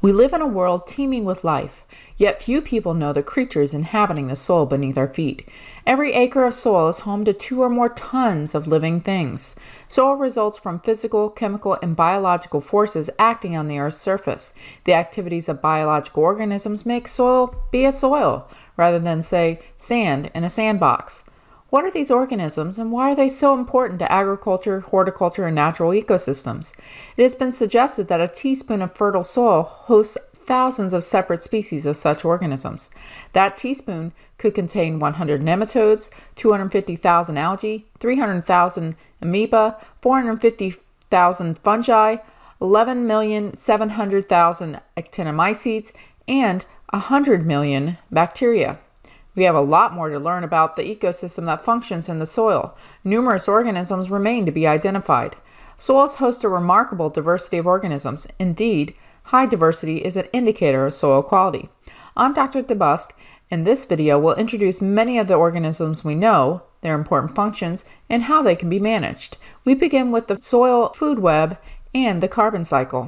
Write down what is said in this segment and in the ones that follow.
We live in a world teeming with life, yet few people know the creatures inhabiting the soil beneath our feet. Every acre of soil is home to 2 or more tons of living things. Soil results from physical, chemical, and biological forces acting on the Earth's surface. The activities of biological organisms make soil be a soil, rather than, say, sand in a sandbox. What are these organisms, and why are they so important to agriculture, horticulture, and natural ecosystems? It has been suggested that a teaspoon of fertile soil hosts thousands of separate species of such organisms. That teaspoon could contain 100 nematodes, 250,000 algae, 300,000 amoeba, 450,000 fungi, 11,700,000 actinomycetes, and 100 million bacteria. We have a lot more to learn about the ecosystem that functions in the soil. Numerous organisms remain to be identified. Soils host a remarkable diversity of organisms. Indeed, high diversity is an indicator of soil quality. I'm Dr. DeBusk, and this video will introduce many of the organisms we know, their important functions, and how they can be managed. We begin with the soil food web and the carbon cycle.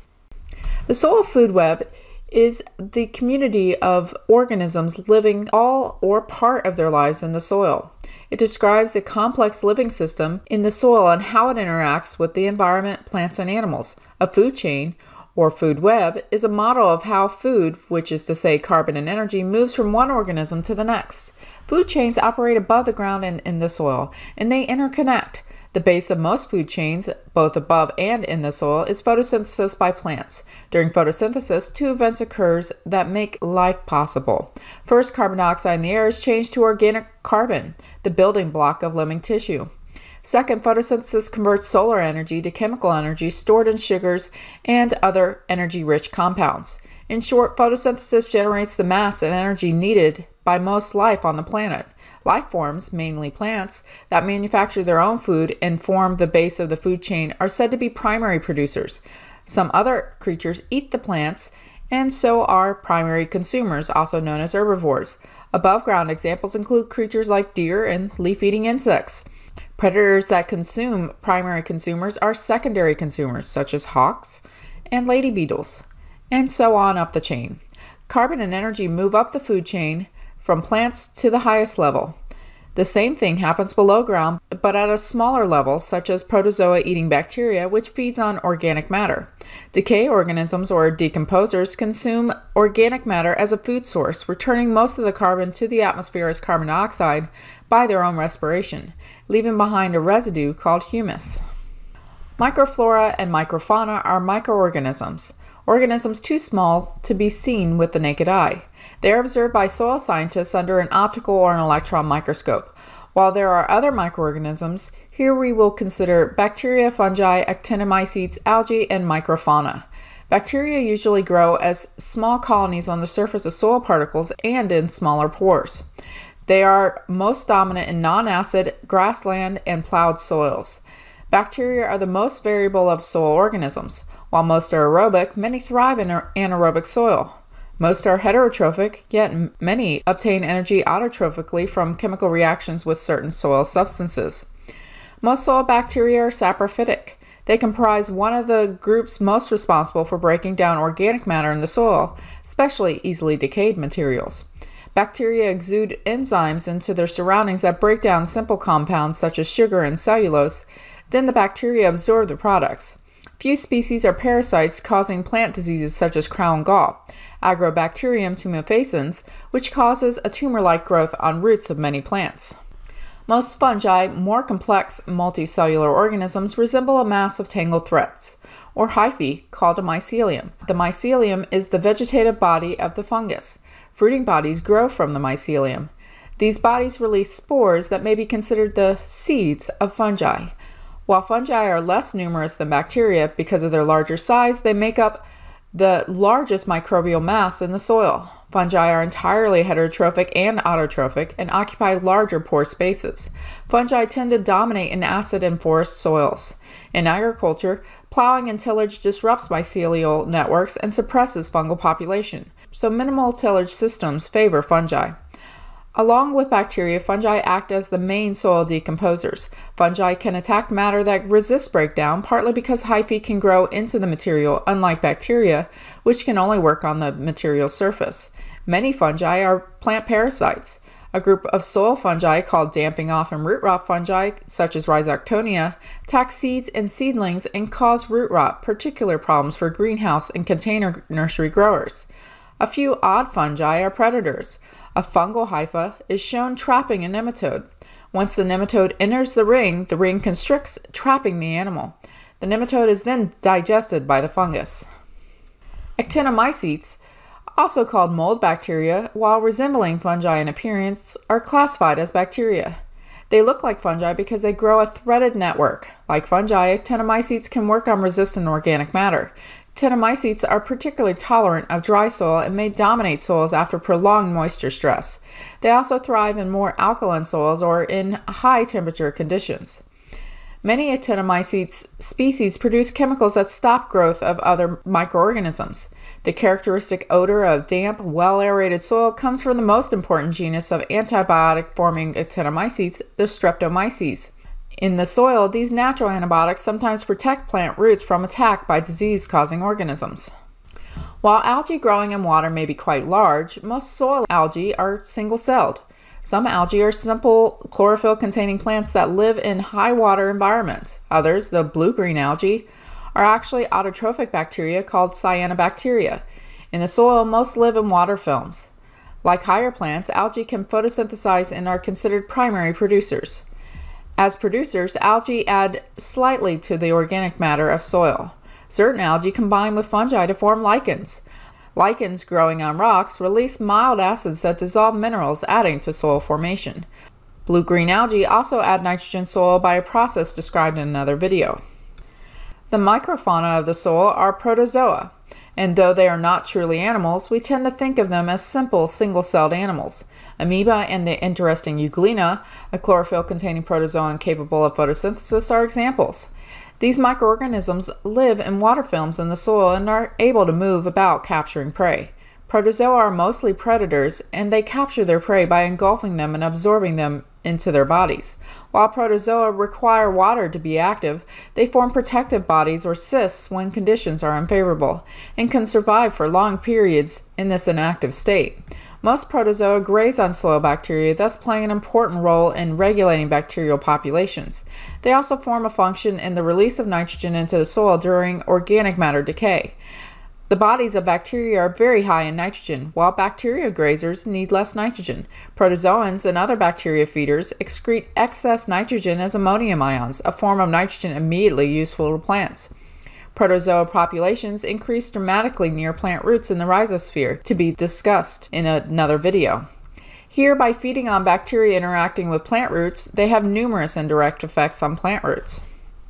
The soil food web is the community of organisms living all or part of their lives in the soil. It describes a complex living system in the soil and how it interacts with the environment, plants, and animals. A food chain, or food web, is a model of how food, which is to say carbon and energy, moves from one organism to the next. Food chains operate above the ground and in the soil, and they interconnect. The base of most food chains, both above and in the soil, is photosynthesis by plants. During photosynthesis, 2 events occur that make life possible. First, carbon dioxide in the air is changed to organic carbon, the building block of living tissue. Second, photosynthesis converts solar energy to chemical energy stored in sugars and other energy-rich compounds. In short, photosynthesis generates the mass and energy needed by most life on the planet. Life forms, mainly plants, that manufacture their own food and form the base of the food chain are said to be primary producers. Some other creatures eat the plants, and so are primary consumers, also known as herbivores. Above-ground examples include creatures like deer and leaf-eating insects. Predators that consume primary consumers are secondary consumers, such as hawks and lady beetles, and so on up the chain. Carbon and energy move up the food chain from plants to the highest level. The same thing happens below ground, but at a smaller level, such as protozoa eating bacteria, which feeds on organic matter. Decay organisms, or decomposers, consume organic matter as a food source, returning most of the carbon to the atmosphere as carbon dioxide by their own respiration, leaving behind a residue called humus. Microflora and microfauna are microorganisms, organisms too small to be seen with the naked eye. They are observed by soil scientists under an optical or an electron microscope. While there are other microorganisms, here we will consider bacteria, fungi, actinomycetes, algae, and microfauna. Bacteria usually grow as small colonies on the surface of soil particles and in smaller pores. They are most dominant in non-acid, grassland, and plowed soils. Bacteria are the most variable of soil organisms. While most are aerobic, many thrive in anaerobic soil. Most are heterotrophic, yet many obtain energy autotrophically from chemical reactions with certain soil substances. Most soil bacteria are saprophytic. They comprise one of the groups most responsible for breaking down organic matter in the soil, especially easily decayed materials. Bacteria exude enzymes into their surroundings that break down simple compounds such as sugar and cellulose. Then the bacteria absorb the products. Few species are parasites causing plant diseases such as crown gall, Agrobacterium tumefacens, which causes a tumor-like growth on roots of many plants. Most fungi, more complex multicellular organisms, resemble a mass of tangled threads, or hyphae, called a mycelium. The mycelium is the vegetative body of the fungus. Fruiting bodies grow from the mycelium. These bodies release spores that may be considered the seeds of fungi. While fungi are less numerous than bacteria because of their larger size, they make up the largest microbial mass in the soil. Fungi are entirely heterotrophic and autotrophic and occupy larger pore spaces. Fungi tend to dominate in acid and forest soils. In agriculture, plowing and tillage disrupts mycelial networks and suppresses fungal population, so minimal tillage systems favor fungi. Along with bacteria, fungi act as the main soil decomposers. Fungi can attack matter that resists breakdown, partly because hyphae can grow into the material, unlike bacteria, which can only work on the material's surface. Many fungi are plant parasites. A group of soil fungi called damping off and root rot fungi, such as Rhizoctonia, attack seeds and seedlings and cause root rot, particular problems for greenhouse and container nursery growers. A few odd fungi are predators. A fungal hypha is shown trapping a nematode. Once the nematode enters the ring constricts, trapping the animal. The nematode is then digested by the fungus. Actinomycetes, also called mold bacteria, while resembling fungi in appearance, are classified as bacteria. They look like fungi because they grow a threaded network. Like fungi, actinomycetes can work on resistant organic matter. Actinomycetes are particularly tolerant of dry soil and may dominate soils after prolonged moisture stress. They also thrive in more alkaline soils or in high temperature conditions. Many Actinomycetes species produce chemicals that stop growth of other microorganisms. The characteristic odor of damp, well-aerated soil comes from the most important genus of antibiotic-forming Actinomycetes, the Streptomyces. In the soil, these natural antibiotics sometimes protect plant roots from attack by disease-causing organisms. While algae growing in water may be quite large, most soil algae are single-celled. Some algae are simple chlorophyll-containing plants that live in high-water environments. Others, the blue-green algae, are actually autotrophic bacteria called cyanobacteria. In the soil, most live in water films. Like higher plants, algae can photosynthesize and are considered primary producers. As producers, algae add slightly to the organic matter of soil. Certain algae combine with fungi to form lichens. Lichens growing on rocks release mild acids that dissolve minerals, adding to soil formation. Blue-green algae also add nitrogen soil by a process described in another video. The microfauna of the soil are protozoa, and though they are not truly animals, we tend to think of them as simple single-celled animals. Amoeba and the interesting Euglena, a chlorophyll-containing protozoan capable of photosynthesis, are examples. These microorganisms live in water films in the soil and are able to move about capturing prey. Protozoa are mostly predators, and they capture their prey by engulfing them and absorbing them into their bodies. While protozoa require water to be active, they form protective bodies or cysts when conditions are unfavorable, and can survive for long periods in this inactive state. Most protozoa graze on soil bacteria, thus playing an important role in regulating bacterial populations. They also form a function in the release of nitrogen into the soil during organic matter decay. The bodies of bacteria are very high in nitrogen, while bacteria grazers need less nitrogen. Protozoans and other bacteria feeders excrete excess nitrogen as ammonium ions, a form of nitrogen immediately useful to plants. Protozoa populations increase dramatically near plant roots in the rhizosphere, to be discussed in another video. Here, by feeding on bacteria interacting with plant roots, they have numerous indirect effects on plant roots.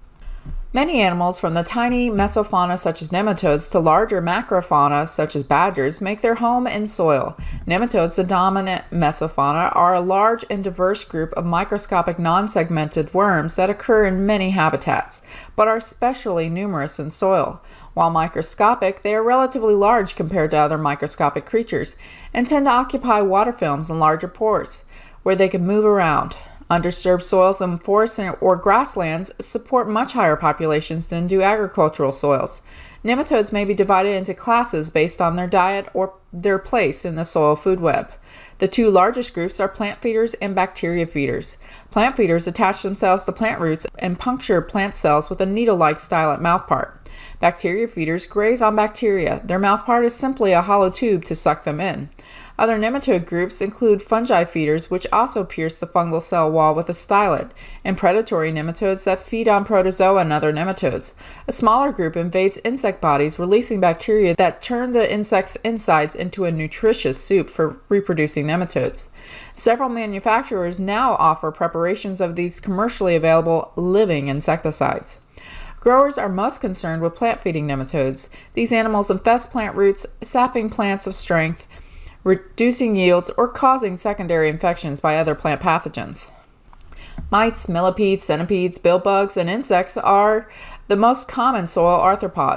Many animals, from the tiny Mesofauna such as nematodes to larger Macrofauna such as badgers, make their home in soil. Nematodes, the dominant Mesofauna, are a large and diverse group of microscopic non-segmented worms that occur in many habitats, but are especially numerous in soil. While microscopic, they are relatively large compared to other microscopic creatures, and tend to occupy water films and larger pores, where they can move around. Undisturbed soils and forests or grasslands support much higher populations than do agricultural soils. Nematodes may be divided into classes based on their diet or their place in the soil food web. The two largest groups are plant feeders and bacteria feeders. Plant feeders attach themselves to plant roots and puncture plant cells with a needle-like stylet mouthpart. Bacteria feeders graze on bacteria. Their mouthpart is simply a hollow tube to suck them in. Other nematode groups include fungi feeders, which also pierce the fungal cell wall with a stylet, and predatory nematodes that feed on protozoa and other nematodes. A smaller group invades insect bodies, releasing bacteria that turn the insect's insides into a nutritious soup for reproducing nematodes. Several manufacturers now offer preparations of these commercially available living insecticides. Growers are most concerned with plant-feeding nematodes. These animals infest plant roots, sapping plants of strength, reducing yields, or causing secondary infections by other plant pathogens. Mites, millipedes, centipedes, billbugs, and insects are the most common soil arthropods.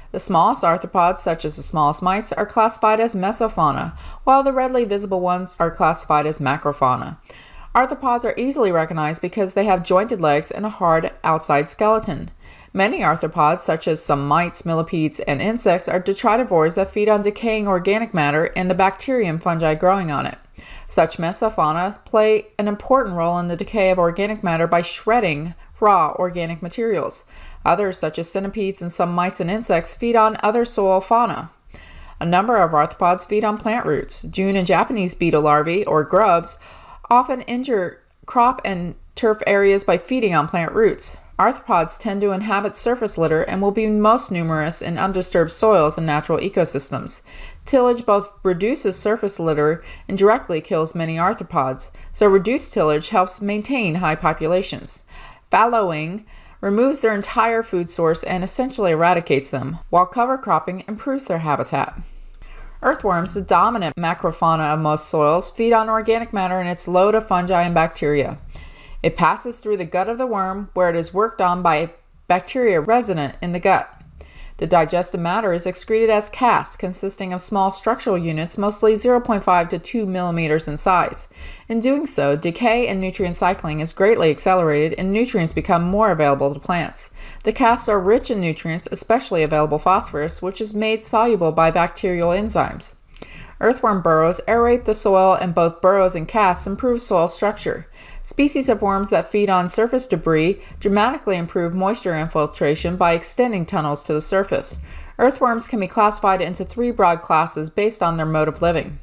The smallest arthropods, such as the smallest mites, are classified as Mesofauna, while the readily visible ones are classified as Macrofauna. Arthropods are easily recognized because they have jointed legs and a hard outside skeleton. Many arthropods, such as some mites, millipedes, and insects, are detritivores that feed on decaying organic matter and the bacteria and fungi growing on it. Such Mesofauna play an important role in the decay of organic matter by shredding raw organic materials. Others, such as centipedes and some mites and insects, feed on other soil fauna. A number of arthropods feed on plant roots. June and Japanese beetle larvae, or grubs, often injure crop and turf areas by feeding on plant roots. Arthropods tend to inhabit surface litter and will be most numerous in undisturbed soils and natural ecosystems. Tillage both reduces surface litter and directly kills many arthropods, so reduced tillage helps maintain high populations. Fallowing removes their entire food source and essentially eradicates them, while cover cropping improves their habitat. Earthworms, the dominant macrofauna of most soils, feed on organic matter in its load of fungi and bacteria. It passes through the gut of the worm, where it is worked on by bacteria resident in the gut. The digested matter is excreted as casts, consisting of small structural units, mostly 0.5 to 2 millimeters in size. In doing so, decay and nutrient cycling is greatly accelerated and nutrients become more available to plants. The casts are rich in nutrients, especially available phosphorus, which is made soluble by bacterial enzymes. Earthworm burrows aerate the soil, and both burrows and casts improve soil structure. Species of worms that feed on surface debris dramatically improve moisture infiltration by extending tunnels to the surface. Earthworms can be classified into three broad classes based on their mode of living.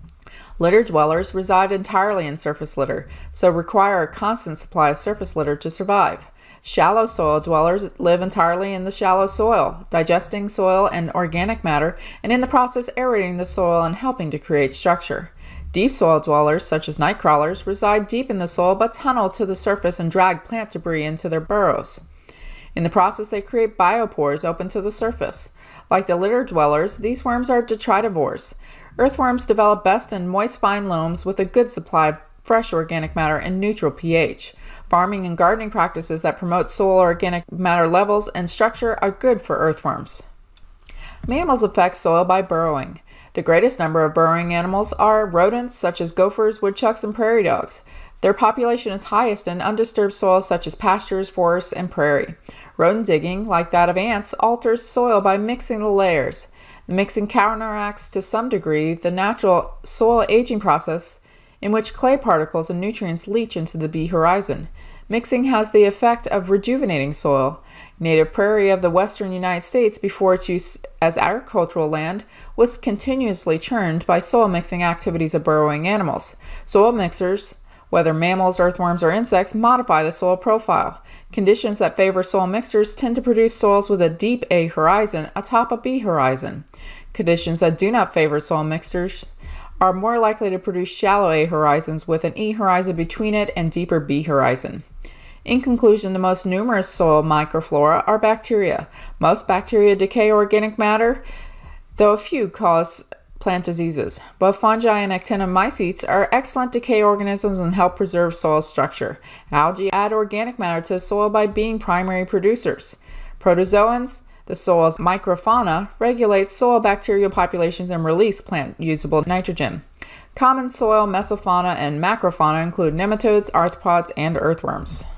Litter dwellers reside entirely in surface litter, so require a constant supply of surface litter to survive. Shallow soil dwellers live entirely in the shallow soil, digesting soil and organic matter, and in the process aerating the soil and helping to create structure. Deep soil dwellers, such as night crawlers, reside deep in the soil but tunnel to the surface and drag plant debris into their burrows. In the process, they create biopores open to the surface. Like the litter dwellers, these worms are detritivores. Earthworms develop best in moist fine loams with a good supply of fresh organic matter and neutral pH. Farming and gardening practices that promote soil organic matter levels and structure are good for earthworms. Mammals affect soil by burrowing. The greatest number of burrowing animals are rodents such as gophers, woodchucks, and prairie dogs. Their population is highest in undisturbed soils such as pastures, forests, and prairie. Rodent digging, like that of ants, alters soil by mixing the layers. The mixing counteracts to some degree the natural soil aging process in which clay particles and nutrients leach into the bee horizon. Mixing has the effect of rejuvenating soil. Native prairie of the western United States, before its use as agricultural land, was continuously churned by soil mixing activities of burrowing animals. Soil mixers, whether mammals, earthworms, or insects, modify the soil profile. Conditions that favor soil mixers tend to produce soils with a deep A horizon atop a B horizon. Conditions that do not favor soil mixers are more likely to produce shallow A horizons with an E horizon between it and deeper B horizon. In conclusion, the most numerous soil microflora are bacteria. Most bacteria decay organic matter, though a few cause plant diseases. Both fungi and Actinomycetes are excellent decay organisms and help preserve soil structure. Algae add organic matter to the soil by being primary producers. Protozoans, the soil's Microfauna, regulate soil bacterial populations and release plant-usable nitrogen. Common soil Mesofauna and Macrofauna include nematodes, arthropods, and earthworms.